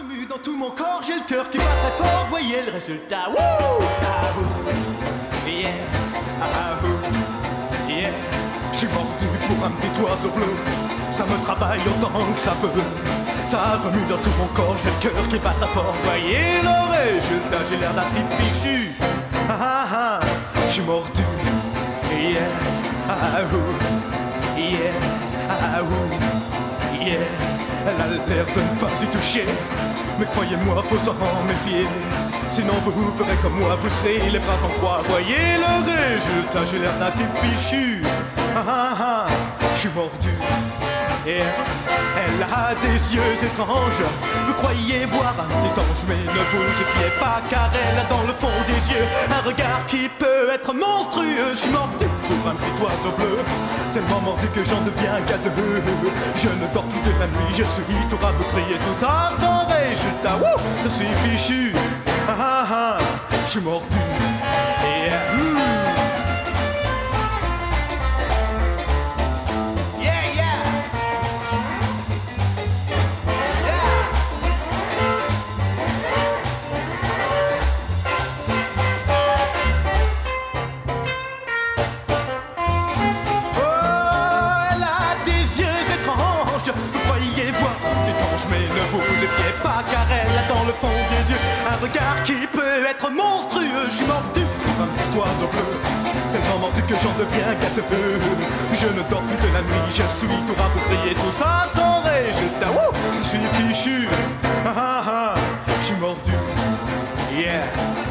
remue dans tout mon corps, j'ai le cœur qui bat très fort, voyez le résultat. Wouh! Ah, ouh. Yeah, ah, ouh. Yeah. Je suis mordu pour un petit oiseau bleu, ça me travaille autant que ça peut. Ça remue dans tout mon corps, j'ai le cœur qui bat très fort, voyez le résultat, j'ai l'air d'un petit fichu. Ah ah ah, je suis mordu. Yeah, ah, ouh. Yeah, ah, ouh. Yeah. Elle a l'air de ne pas y toucher, mais croyez-moi, faut s'en méfier. Sinon vous ferez comme moi, vous serez les bras en croix. Voyez le résultat, j'ai l'air d'un type fichu. Ah ah ah, je suis mordu. Et elle a des yeux étranges. Vous croyez voir un petit ange, mais ne vous épiez pas, car elle a dans le fond des yeux un regard qui peut être monstrueux. Je suis mordu pour un petit oiseau bleu, tellement mordu que j'en deviens gadeux. Je ne dors plus de la nuit, je suis tout rabougri et tout ça sans résultat. Wouh, je suis fichu. Ah ah ah, je suis mordu. Et pas, car elle a dans le fond des yeux un regard qui peut être monstrueux. Je suis mordu pour un petit oiseau bleu, tellement mordu que j'en deviens gâteux. Je ne dors plus de la nuit, je suis tout rabougri et tout ça sans résultat. Wouh, je suis fichu. Ah ah ah, je suis mordu. Yeah.